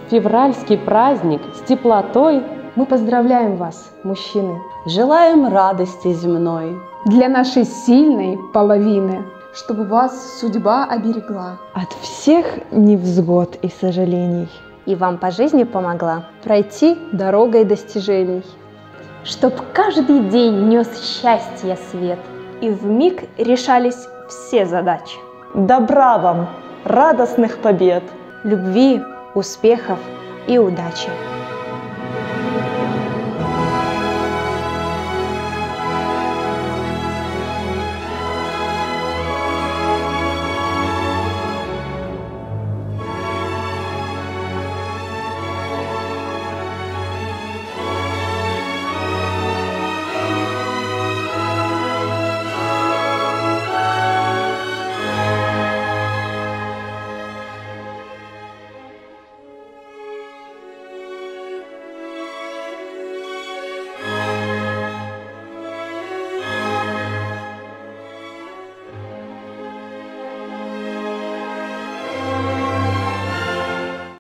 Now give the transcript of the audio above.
февральский праздник с теплотой Мы поздравляем вас, мужчины. Желаем радости земной. Для нашей сильной половины. Чтобы вас судьба оберегла. От всех невзгод и сожалений. И вам по жизни помогла пройти дорогой достижений. Чтоб каждый день нес счастье свет, и вмиг решались все задачи. Добра вам, радостных побед, Любви, успехов и удачи.